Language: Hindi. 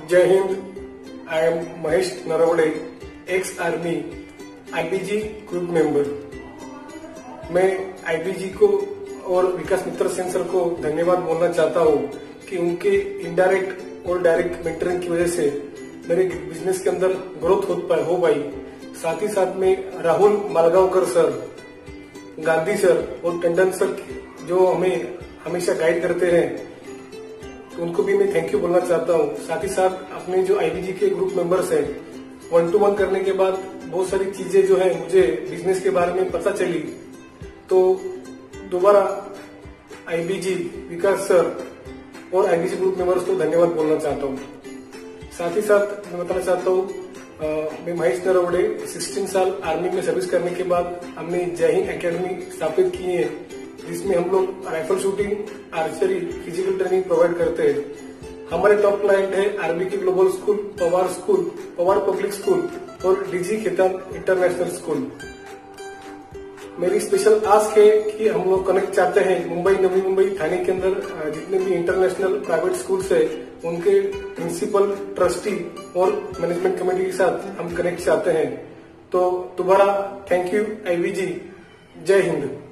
जय Hind. I am Mahesh Narwade, ex army IPG group member. मैं आईपीजी को और विकास मित्र सेन सर को धन्यवाद बोलना चाहता हूँ कि उनके इनडायरेक्ट और डायरेक्ट मेंटरिंग की वजह से मेरे बिजनेस के अंदर ग्रोथ हो पाई। साथ ही साथ में राहुल मालगांवकर सर, गांधी सर और टंडन सर जो हमें हमेशा गाइड करते हैं, उनको भी मैं थैंक यू बोलना चाहता हूँ। साथ ही साथ अपने जो आईपीजी के ग्रुप मेंबर्स हैं, 1-to-1 करने के बाद बहुत सारी चीजें जो है मुझे बिजनेस के बारे में पता चली, तो दोबारा आईपीजी विकास सर और आईपीजी ग्रुप मेंबर्स को धन्यवाद बोलना चाहता हूँ। साथ ही साथ मैं बताना चाहता हूँ, मैं महेश नरवड़े 16 साल आर्मी में सर्विस करने के बाद हमने जय हिंद एकेडमी स्थापित की है, जिसमें हम लोग rifle shooting, archery, physical training provide करते हैं। हमारे टॉप क्लाइंट है आर्मी की global school, Pawar public school और डीजी खेतान इंटरनेशनल स्कूल। मेरी स्पेशल आस्क है कि हम लोग कनेक्ट चाहते हैं मुंबई, नवी मुंबई, ठाणे के अंदर जितने भी इंटरनेशनल प्राइवेट स्कूल्स है, उनके प्रिंसिपल, ट्रस्टी और मैनेजमेंट कमेटी के साथ हम कनेक्ट चाहते हैं। तो दोबारा थैंक यू आईपीजी। जय हिंद।